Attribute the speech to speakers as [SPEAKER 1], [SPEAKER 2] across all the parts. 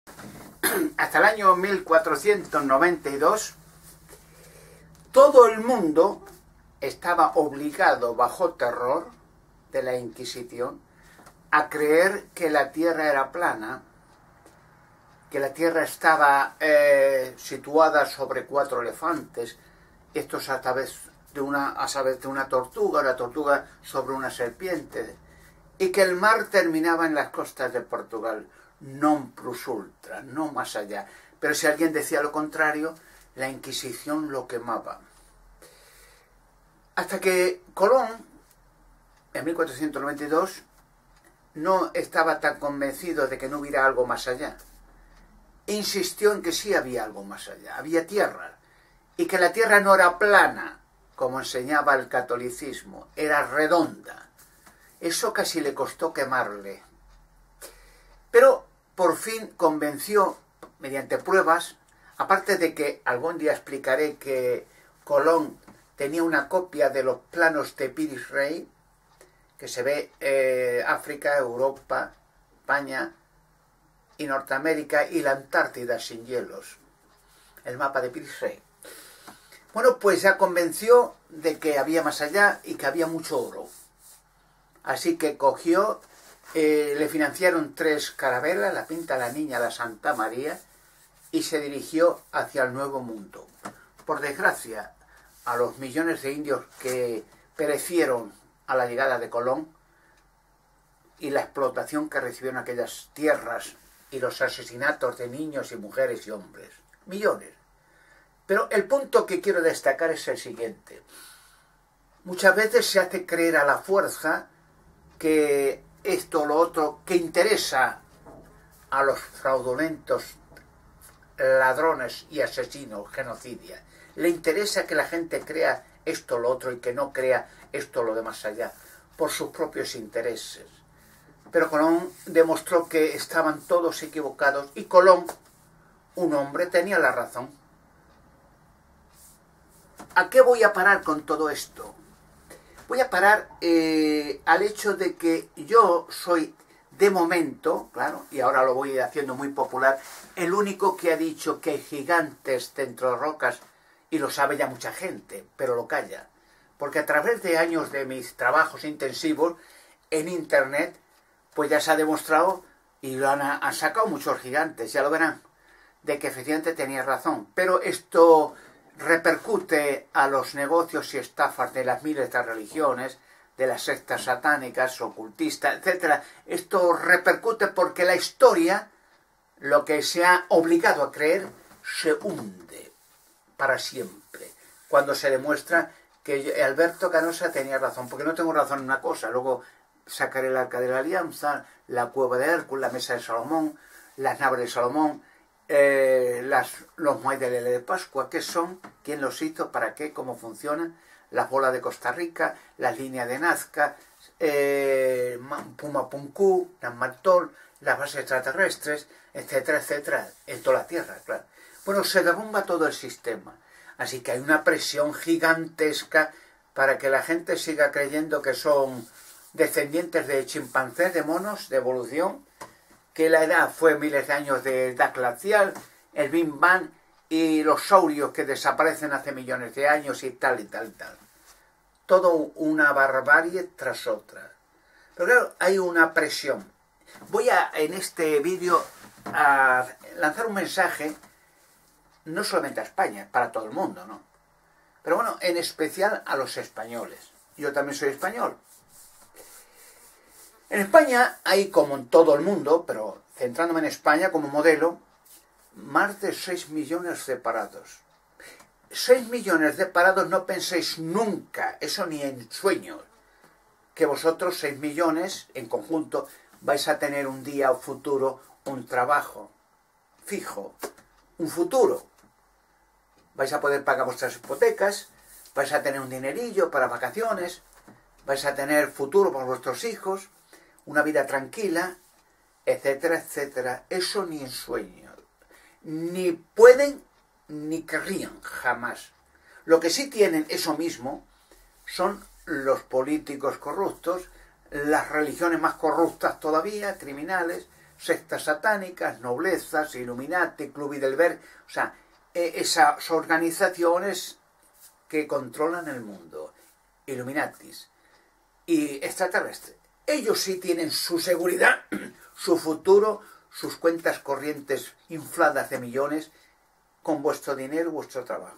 [SPEAKER 1] hasta el año 1492, todo el mundo estaba obligado, bajo terror de la Inquisición, a creer que la Tierra era plana, que la Tierra estaba situada sobre 4 elefantes, estos a través de una tortuga sobre una serpiente, y que el mar terminaba en las costas de Portugal, non plus ultra, no más allá. Pero si alguien decía lo contrario, la Inquisición lo quemaba. Hasta que Colón, en 1492, no estaba tan convencido de que no hubiera algo más allá. Insistió en que sí había algo más allá, había tierra, y que la tierra no era plana, como enseñaba el catolicismo, era redonda. Eso casi le costó quemarle. Pero por fin convenció, mediante pruebas, aparte de que algún día explicaré que Colón tenía una copia de los planos de Piri Reis, que se ve África, Europa, España y Norteamérica y la Antártida sin hielos, el mapa de Piri Reis. Bueno, pues ya convenció de que había más allá y que había mucho oro. Así que cogió, le financiaron 3 carabelas, la Pinta, la Niña, la Santa María, y se dirigió hacia el Nuevo Mundo. Por desgracia, a los millones de indios que perecieron a la llegada de Colón y la explotación que recibieron aquellas tierras y los asesinatos de niños y mujeres y hombres. Millones. Pero el punto que quiero destacar es el siguiente. Muchas veces se hace creer a la fuerza que esto o lo otro, que interesa a los fraudulentos ladrones y asesinos, genocidas. Le interesa que la gente crea esto o lo otro y que no crea esto o lo de más allá, por sus propios intereses. Pero Colón demostró que estaban todos equivocados y Colón, un hombre, tenía la razón. ¿A qué voy a parar con todo esto? Voy a parar al hecho de que yo soy, de momento, claro, y ahora lo voy haciendo muy popular, el único que ha dicho que hay gigantes dentro de rocas, y lo sabe ya mucha gente, pero lo calla. Porque a través de años de mis trabajos intensivos en Internet, pues ya se ha demostrado, y lo han sacado muchos gigantes, ya lo verán, de que efectivamente tenía razón. Pero esto repercute a los negocios y estafas de las miles de religiones, de las sectas satánicas, ocultistas, etc. Esto repercute porque la historia, lo que se ha obligado a creer, se hunde para siempre, cuando se demuestra que Alberto Canosa tenía razón, porque no tengo razón en una cosa. Luego sacaré el Arca de la Alianza, la Cueva de Hércules, la Mesa de Salomón, las naves de Salomón, los muelles de Lele de Pascua, ¿qué son? ¿Quién los hizo? ¿Para qué? ¿Cómo funcionan? Las bolas de Costa Rica, las líneas de Nazca, Puma Punku, las Martol, las bases extraterrestres, etcétera, etcétera, en toda la Tierra, claro. Bueno, se derrumba todo el sistema, así que hay una presión gigantesca para que la gente siga creyendo que son descendientes de chimpancés, de monos, de evolución, que la edad fue miles de años de edad glacial, el Big Bang y los saurios que desaparecen hace millones de años y tal y tal y tal. Todo una barbarie tras otra. Pero claro, hay una presión. Voy en este vídeo a lanzar un mensaje, no solamente a España, para todo el mundo, ¿no? Pero bueno, en especial a los españoles. Yo también soy español. En España hay, como en todo el mundo, pero centrándome en España como modelo, más de 6 millones de parados. 6 millones de parados, no penséis nunca, eso ni en sueños, que vosotros 6 millones en conjunto vais a tener un día o futuro, un trabajo fijo, un futuro. Vais a poder pagar vuestras hipotecas, vais a tener un dinerillo para vacaciones, vais a tener futuro para vuestros hijos, una vida tranquila, etcétera, etcétera. Eso ni en sueños. Ni pueden ni querrían jamás. Lo que sí tienen eso mismo son los políticos corruptos, las religiones más corruptas todavía, criminales, sectas satánicas, noblezas, Illuminati, Club Bilderberg, o sea, esas organizaciones que controlan el mundo, Illuminatis y extraterrestres. Ellos sí tienen su seguridad, su futuro, sus cuentas corrientes infladas de millones con vuestro dinero y vuestro trabajo.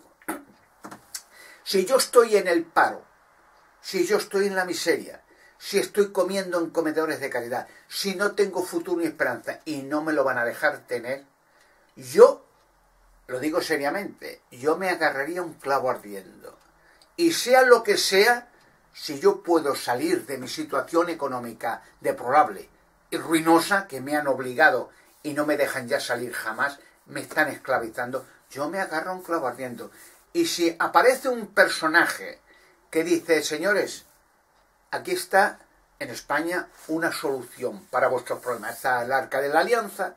[SPEAKER 1] Si yo estoy en el paro, si yo estoy en la miseria, si estoy comiendo en comedores de caridad, si no tengo futuro ni esperanza y no me lo van a dejar tener, yo, lo digo seriamente, yo me agarraría un clavo ardiendo. Y sea lo que sea, si yo puedo salir de mi situación económica deplorable y ruinosa, que me han obligado y no me dejan ya salir jamás, me están esclavizando, yo me agarro un clavo ardiendo. Y si aparece un personaje que dice, señores, aquí está en España una solución para vuestros problemas. Está el Arca de la Alianza,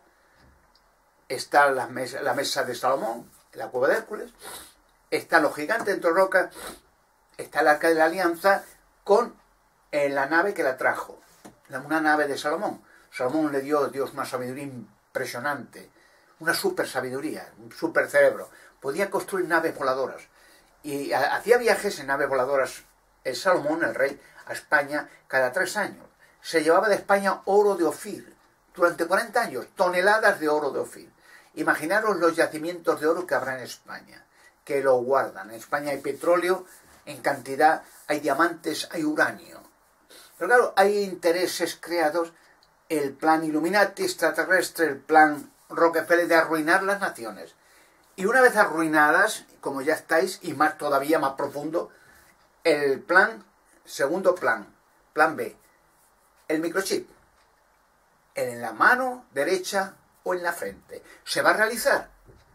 [SPEAKER 1] está la mesa de Salomón, la cueva de Hércules, están los gigantes dentro de roca, está el Arca de la Alianza con la nave que la trajo, una nave de Salomón. Salomón le dio a Dios una sabiduría impresionante, una super sabiduría, un super cerebro. Podía construir naves voladoras y hacía viajes en naves voladoras el Salomón, el rey, a España cada 3 años. Se llevaba de España oro de Ofir durante 40 años, toneladas de oro de Ofir. Imaginaros los yacimientos de oro que habrá en España, que lo guardan. En España hay petróleo en cantidad, hay diamantes, hay uranio. Pero claro, hay intereses creados, el plan Illuminati extraterrestre, el plan Rockefeller de arruinar las naciones. Y una vez arruinadas, como ya estáis, y más todavía más profundo, el plan, segundo plan, plan B, el microchip, en la mano derecha o en la frente. ¿Se va a realizar?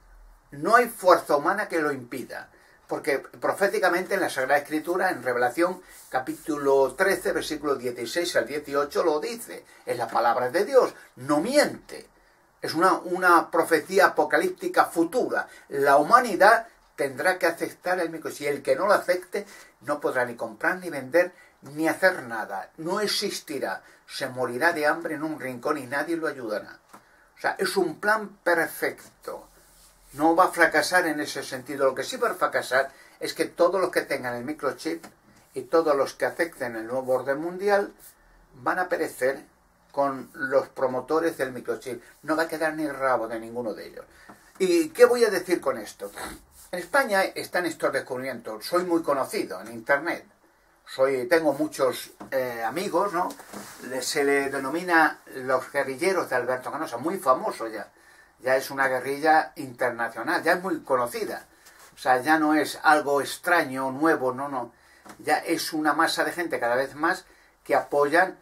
[SPEAKER 1] No hay fuerza humana que lo impida, porque proféticamente en la Sagrada Escritura, en Revelación, capítulo 13, versículos 16 al 18, lo dice. Es la palabra de Dios, no miente. Es una profecía apocalíptica futura. La humanidad tendrá que aceptar el microchip. Y el que no lo acepte no podrá ni comprar, ni vender, ni hacer nada. No existirá. Se morirá de hambre en un rincón y nadie lo ayudará. O sea, es un plan perfecto. No va a fracasar en ese sentido. Lo que sí va a fracasar es que todos los que tengan el microchip y todos los que acepten el nuevo orden mundial van a perecer con los promotores del microchip. No va a quedar ni rabo de ninguno de ellos. ¿Y qué voy a decir con esto? En España están estos descubrimientos. Soy muy conocido en Internet. Tengo muchos amigos, ¿no? Se le denomina los guerrilleros de Alberto Canosa. Muy famoso ya. Ya es una guerrilla internacional. Ya es muy conocida. O sea, ya no es algo extraño, nuevo, no. Ya es una masa de gente cada vez más que apoyan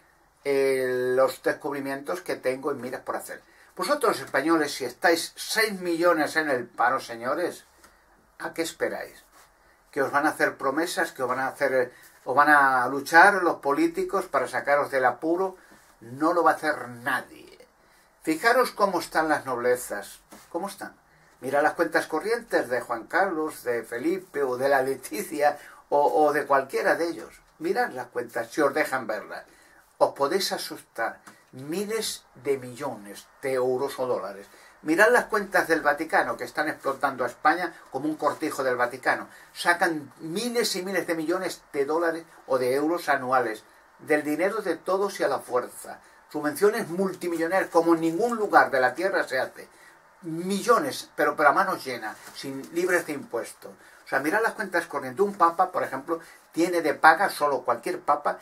[SPEAKER 1] los descubrimientos que tengo en miras por hacer. Vosotros, españoles, si estáis 6 millones en el paro, señores, ¿a qué esperáis? ¿Que os van a hacer promesas? ¿Que os van a luchar los políticos para sacaros del apuro? No lo va a hacer nadie. Fijaros cómo están las noblezas. ¿Cómo están? Mirad las cuentas corrientes de Juan Carlos, de Felipe o de la Leticia o de cualquiera de ellos. Mirad las cuentas si os dejan verlas. Os podéis asustar. Miles de millones de euros o dólares. Mirad las cuentas del Vaticano, que están explotando a España como un cortijo del Vaticano. Sacan miles y miles de millones de dólares o de euros anuales. Del dinero de todos y a la fuerza. Subvenciones multimillonarias, como en ningún lugar de la tierra se hace. Millones, pero a manos llenas, libres de impuestos. O sea, mirad las cuentas corrientes. Un papa, por ejemplo, tiene de paga, solo cualquier papa,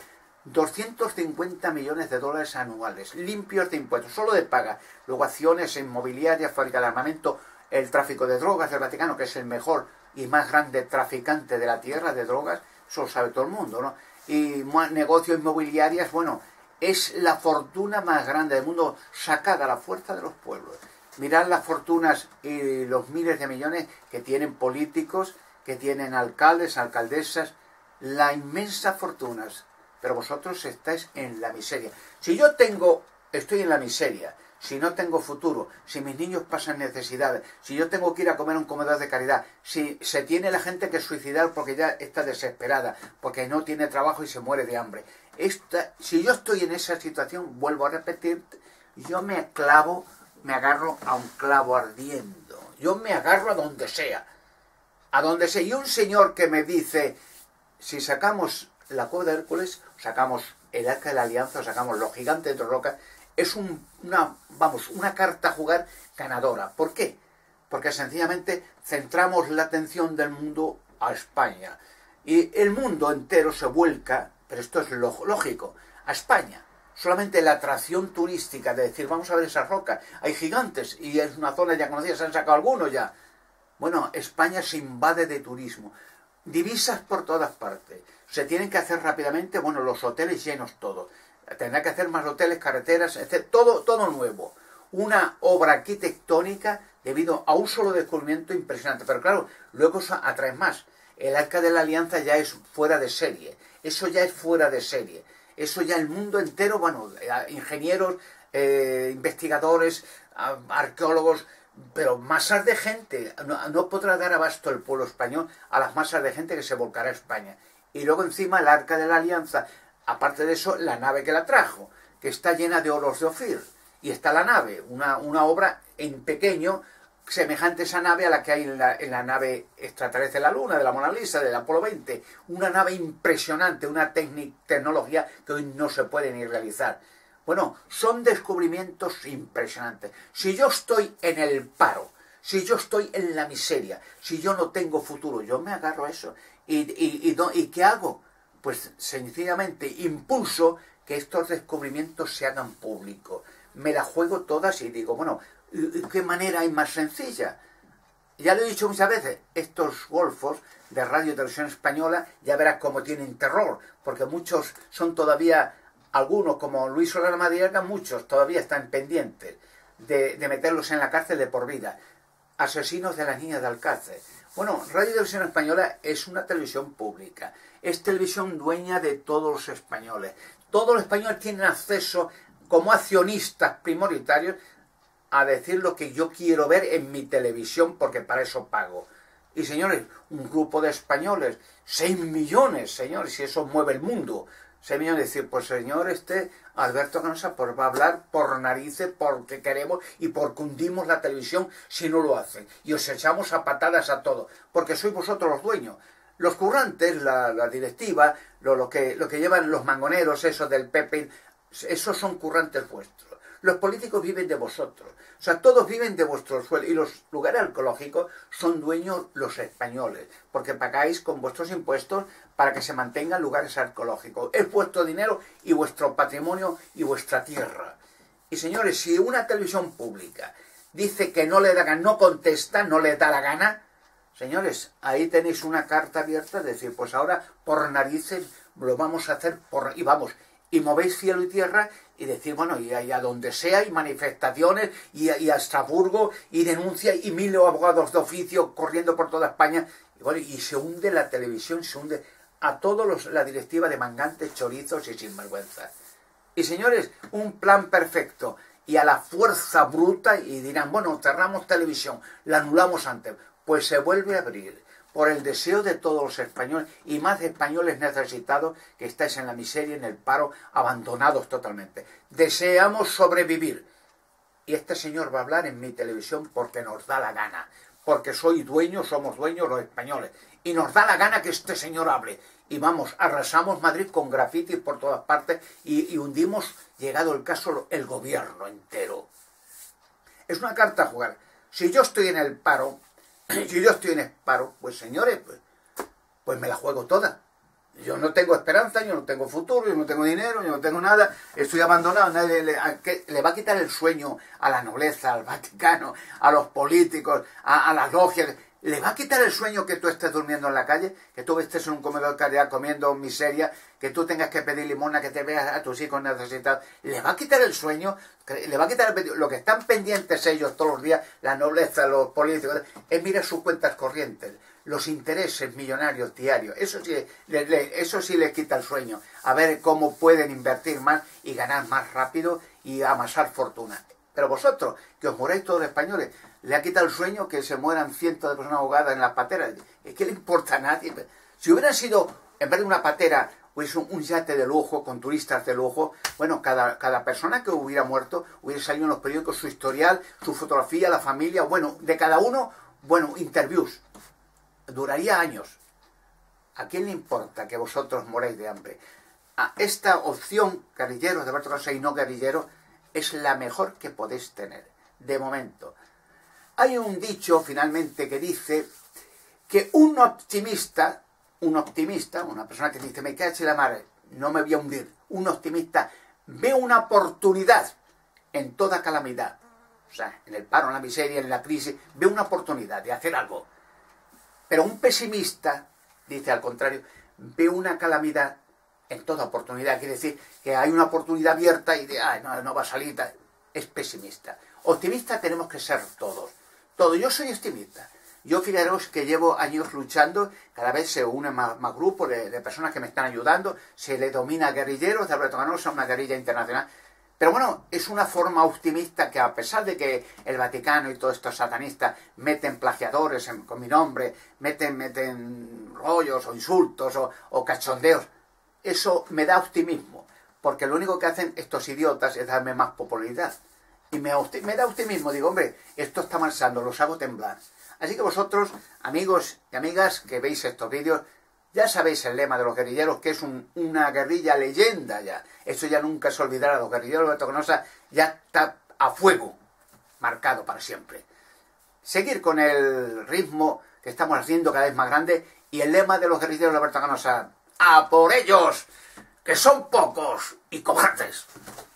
[SPEAKER 1] 250 millones de dólares anuales, limpios de impuestos, solo de paga. Luego acciones inmobiliarias, fábrica de armamento, el tráfico de drogas del Vaticano, que es el mejor y más grande traficante de la tierra de drogas, eso lo sabe todo el mundo, ¿no? Y negocios inmobiliarios, bueno, es la fortuna más grande del mundo, sacada a la fuerza de los pueblos. Mirad las fortunas y los miles de millones que tienen políticos, que tienen alcaldes, alcaldesas, las inmensas fortunas. Pero vosotros estáis en la miseria. Si yo estoy en la miseria, si no tengo futuro, si mis niños pasan necesidades, si yo tengo que ir a comer a un comedor de caridad, si se tiene la gente que suicidar porque ya está desesperada, porque no tiene trabajo y se muere de hambre. Si yo estoy en esa situación, vuelvo a repetir, Yo me agarro a un clavo ardiendo. Yo me agarro a donde sea. A donde sea. Y un señor que me dice, si sacamos la cueva de Hércules, sacamos el Arca de la Alianza, sacamos los gigantes de roca, es una carta a jugar ganadora. ¿Por qué? Porque sencillamente centramos la atención del mundo a España. Y el mundo entero se vuelca, pero esto es lógico, a España. Solamente la atracción turística de decir, vamos a ver esas rocas, hay gigantes, y es una zona ya conocida, se han sacado algunos ya. Bueno, España se invade de turismo. Divisas por todas partes. Se tienen que hacer rápidamente, bueno, los hoteles llenos todos. Tendrá que hacer más hoteles, carreteras, etc. Todo nuevo. Una obra arquitectónica debido a un solo descubrimiento impresionante. Pero claro, luego atrae más. El Arca de la Alianza ya es fuera de serie. Eso ya es fuera de serie. Eso ya el mundo entero, bueno, ingenieros, investigadores, arqueólogos, pero masas de gente. No podrá dar abasto el pueblo español a las masas de gente que se volcará a España. Y luego encima el Arca de la Alianza, aparte de eso, la nave que la trajo, que está llena de oros de Ofir. Y está la nave, una obra en pequeño, semejante a esa nave a la que hay en la nave extraterrestre de la Luna, de la Mona Lisa, del Apolo 20. Una nave impresionante, una tecnología que hoy no se puede ni realizar. Bueno, son descubrimientos impresionantes. Si yo estoy en el paro, si yo estoy en la miseria, si yo no tengo futuro, yo me agarro a eso. ¿Y qué hago? Pues sencillamente impulso que estos descubrimientos se hagan públicos. Me la juego todas y digo, bueno, ¿qué manera hay más sencilla? Ya lo he dicho muchas veces, estos golfos de Radio y Televisión Española, ya verás cómo tienen terror, porque muchos son todavía, algunos como Luis Solar Madriaga, muchos todavía están pendientes de meterlos en la cárcel de por vida. Asesinos de las niñas de Alcácer. Bueno, Radio y Televisión Española es una televisión pública, es televisión dueña de todos los españoles. Todos los españoles tienen acceso como accionistas prioritarios a decir lo que yo quiero ver en mi televisión, porque para eso pago. Y señores, un grupo de españoles, 6 millones, señores, y eso mueve el mundo. 6 millones, decir, pues señor, Alberto Canosa pues va a hablar por narices, porque queremos y porque hundimos la televisión si no lo hacen. Y os echamos a patadas a todos, porque sois vosotros los dueños. Los currantes, la directiva, lo que llevan los mangoneros, esos del PP, esos son currantes vuestros. Los políticos viven de vosotros. O sea, todos viven de vuestro sueldo. Y los lugares arqueológicos son dueños los españoles, porque pagáis con vuestros impuestos para que se mantengan lugares arqueológicos. Es vuestro dinero y vuestro patrimonio y vuestra tierra. Y señores, si una televisión pública dice que no le da gana, no contesta, no le da la gana, señores, ahí tenéis una carta abierta, de decir, pues ahora por narices lo vamos a hacer y movéis cielo y tierra y decir, bueno, y a donde sea, y manifestaciones, y a Estrasburgo, y denuncia, y 1000 abogados de oficio corriendo por toda España, y bueno, y se hunde la televisión, se hunde a todos la directiva de mangantes, chorizos y sinvergüenza. Y señores, un plan perfecto, y a la fuerza bruta, y dirán, bueno, cerramos televisión, la anulamos antes, pues se vuelve a abrir, por el deseo de todos los españoles, y más de españoles necesitados que estáis en la miseria, en el paro, abandonados totalmente. Deseamos sobrevivir. Y este señor va a hablar en mi televisión porque nos da la gana, porque somos dueños los españoles, y nos da la gana que este señor hable. Y vamos, arrasamos Madrid con grafitis por todas partes, y hundimos, llegado el caso, el gobierno entero. Es una carta a jugar. Si yo estoy en el paro, pues señores, pues me la juego toda. Yo no tengo esperanza, yo no tengo futuro, yo no tengo dinero, yo no tengo nada, estoy abandonado. Nadie le va a quitar el sueño a la nobleza, al Vaticano, a los políticos, a las logias. ¿Le va a quitar el sueño que tú estés durmiendo en la calle? Que tú estés en un comedor de caridad comiendo miseria, que tú tengas que pedir limosna, que te veas a tus hijos necesitados. ¿Le va a quitar el sueño? ¿Le va a quitar lo que están pendientes ellos todos los días, la nobleza, los políticos? Es mirar sus cuentas corrientes, los intereses millonarios diarios. Eso sí les quita el sueño. A ver cómo pueden invertir más y ganar más rápido y amasar fortuna. Pero vosotros, que os moráis todos los españoles, le ha quitado el sueño que se mueran cientos de personas ahogadas en las pateras. ¿Qué le importa a nadie? Si hubieran sido, en vez de una patera, hubiese un yate de lujo, con turistas de lujo, bueno, cada persona que hubiera muerto, hubiera salido en los periódicos su historial, su fotografía, la familia, bueno, de cada uno, bueno, interviews. Duraría años. ¿A quién le importa que vosotros moréis de hambre? Esta opción, guerrilleros de Alberto Canosa y no guerrilleros, es la mejor que podéis tener, de momento. Hay un dicho, finalmente, que dice que un optimista, una persona que dice, me cache la madre, no me voy a hundir, un optimista ve una oportunidad en toda calamidad. O sea, en el paro, en la miseria, en la crisis, ve una oportunidad de hacer algo. Pero un pesimista, dice al contrario, ve una calamidad en toda oportunidad. Quiere decir que hay una oportunidad abierta y de, no va a salir. Es pesimista. Optimista tenemos que ser todos. Todos. Yo soy optimista. Yo, fijaros que llevo años luchando, cada vez se unen más grupos de personas que me están ayudando, se le domina a guerrilleros de Alberto Canosa, una guerrilla internacional. Pero bueno, es una forma optimista que, a pesar de que el Vaticano y todos estos satanistas meten plagiadores con mi nombre, meten rollos o insultos o cachondeos, eso me da optimismo, porque lo único que hacen estos idiotas es darme más popularidad. Y me da optimismo, digo, hombre, esto está marchando, los hago temblar. Así que vosotros, amigos y amigas que veis estos vídeos, ya sabéis el lema de los guerrilleros, que es una guerrilla leyenda ya. Eso ya nunca se olvidará. Los guerrilleros de Alberto Canosa ya está a fuego, marcado para siempre. Seguir con el ritmo que estamos haciendo cada vez más grande, y el lema de los guerrilleros de Alberto Canosa, ¡a por ellos, que son pocos y cobardes!